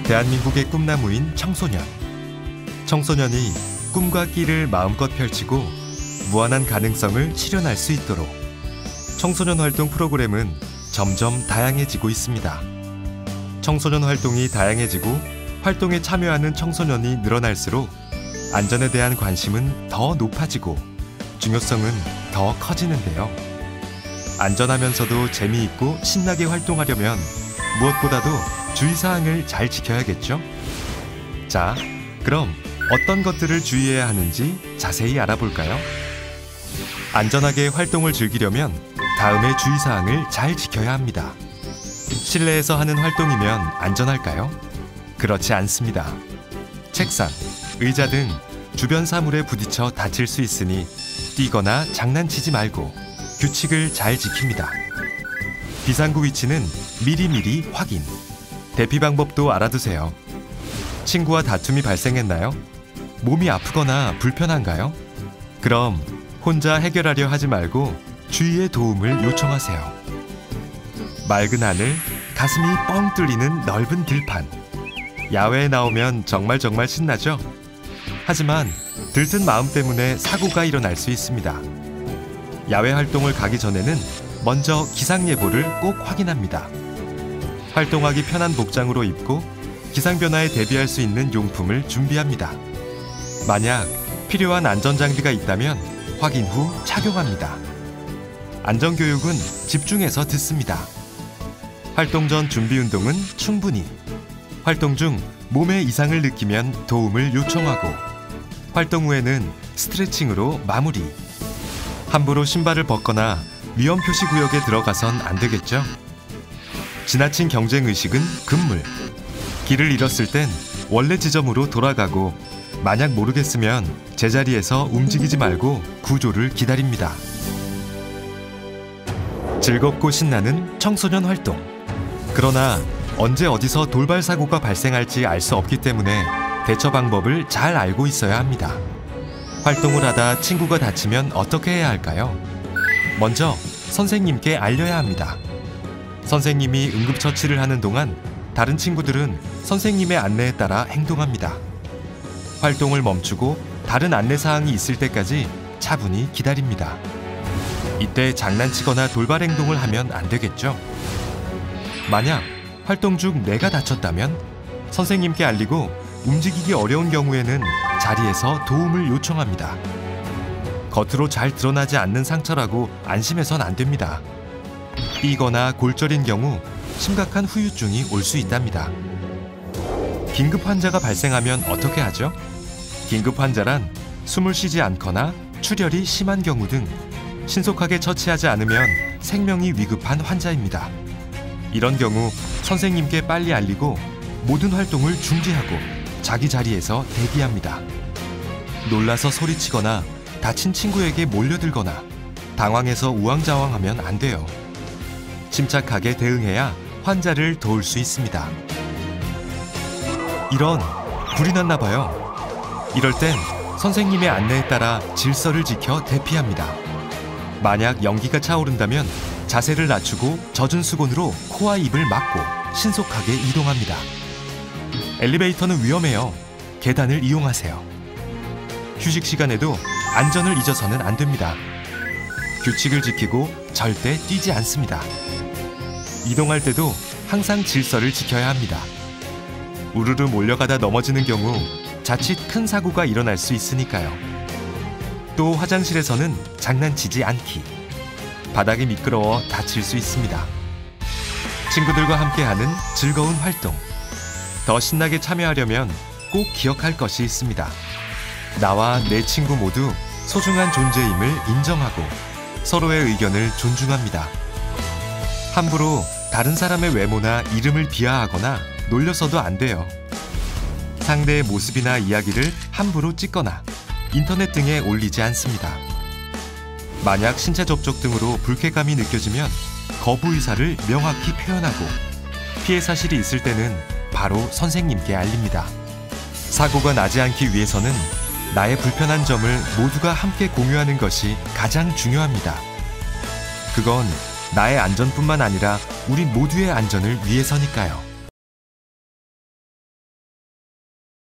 대한민국의 꿈나무인 청소년. 청소년이 꿈과 끼를 마음껏 펼치고 무한한 가능성을 실현할 수 있도록 청소년 활동 프로그램은 점점 다양해지고 있습니다. 청소년 활동이 다양해지고 활동에 참여하는 청소년이 늘어날수록 안전에 대한 관심은 더 높아지고 중요성은 더 커지는데요. 안전하면서도 재미있고 신나게 활동하려면 무엇보다도 주의사항을 잘 지켜야겠죠? 자, 그럼 어떤 것들을 주의해야 하는지 자세히 알아볼까요? 안전하게 활동을 즐기려면 다음의 주의사항을 잘 지켜야 합니다. 실내에서 하는 활동이면 안전할까요? 그렇지 않습니다. 책상, 의자 등 주변 사물에 부딪혀 다칠 수 있으니 뛰거나 장난치지 말고 규칙을 잘 지킵니다. 비상구 위치는 미리미리 확인. 대피 방법도 알아두세요. 친구와 다툼이 발생했나요? 몸이 아프거나 불편한가요? 그럼 혼자 해결하려 하지 말고 주위의 도움을 요청하세요. 맑은 하늘, 가슴이 뻥 뚫리는 넓은 들판. 야외에 나오면 정말 신나죠? 하지만 들뜬 마음 때문에 사고가 일어날 수 있습니다. 야외 활동을 가기 전에는 먼저 기상예보를 꼭 확인합니다. 활동하기 편한 복장으로 입고 기상 변화에 대비할 수 있는 용품을 준비합니다. 만약 필요한 안전장비가 있다면 확인 후 착용합니다. 안전교육은 집중해서 듣습니다. 활동 전 준비 운동은 충분히. 활동 중 몸에 이상을 느끼면 도움을 요청하고 활동 후에는 스트레칭으로 마무리. 함부로 신발을 벗거나 위험 표시 구역에 들어가선 안 되겠죠? 지나친 경쟁의식은 금물. 길을 잃었을 땐 원래 지점으로 돌아가고 만약 모르겠으면 제자리에서 움직이지 말고 구조를 기다립니다. 즐겁고 신나는 청소년 활동. 그러나 언제 어디서 돌발 사고가 발생할지 알 수 없기 때문에 대처 방법을 잘 알고 있어야 합니다. 활동을 하다 친구가 다치면 어떻게 해야 할까요? 먼저 선생님께 알려야 합니다. 선생님이 응급처치를 하는 동안 다른 친구들은 선생님의 안내에 따라 행동합니다. 활동을 멈추고 다른 안내사항이 있을 때까지 차분히 기다립니다. 이때 장난치거나 돌발 행동을 하면 안 되겠죠? 만약 활동 중 내가 다쳤다면 선생님께 알리고 움직이기 어려운 경우에는 자리에서 도움을 요청합니다. 겉으로 잘 드러나지 않는 상처라고 안심해선 안 됩니다. 삐거나 골절인 경우 심각한 후유증이 올 수 있답니다. 긴급 환자가 발생하면 어떻게 하죠? 긴급 환자란 숨을 쉬지 않거나 출혈이 심한 경우 등 신속하게 처치하지 않으면 생명이 위급한 환자입니다. 이런 경우 선생님께 빨리 알리고 모든 활동을 중지하고 자기 자리에서 대기합니다. 놀라서 소리치거나 다친 친구에게 몰려들거나 당황해서 우왕좌왕하면 안 돼요. 침착하게 대응해야 환자를 도울 수 있습니다. 이런, 불이 났나 봐요. 이럴 땐 선생님의 안내에 따라 질서를 지켜 대피합니다. 만약 연기가 차오른다면 자세를 낮추고 젖은 수건으로 코와 입을 막고 신속하게 이동합니다. 엘리베이터는 위험해요. 계단을 이용하세요. 휴식 시간에도 안전을 잊어서는 안 됩니다. 규칙을 지키고 절대 뛰지 않습니다. 이동할 때도 항상 질서를 지켜야 합니다. 우르르 몰려가다 넘어지는 경우 자칫 큰 사고가 일어날 수 있으니까요. 또 화장실에서는 장난치지 않기. 바닥이 미끄러워 다칠 수 있습니다. 친구들과 함께하는 즐거운 활동. 더 신나게 참여하려면 꼭 기억할 것이 있습니다. 나와 내 친구 모두 소중한 존재임을 인정하고 서로의 의견을 존중합니다. 함부로 다른 사람의 외모나 이름을 비하하거나 놀려서도 안 돼요. 상대의 모습이나 이야기를 함부로 찍거나 인터넷 등에 올리지 않습니다. 만약 신체 접촉 등으로 불쾌감이 느껴지면 거부 의사를 명확히 표현하고 피해 사실이 있을 때는 바로 선생님께 알립니다. 사고가 나지 않기 위해서는 나의 불편한 점을 모두가 함께 공유하는 것이 가장 중요합니다. 그건 나의 안전뿐만 아니라 우리 모두의 안전을 위해서니까요.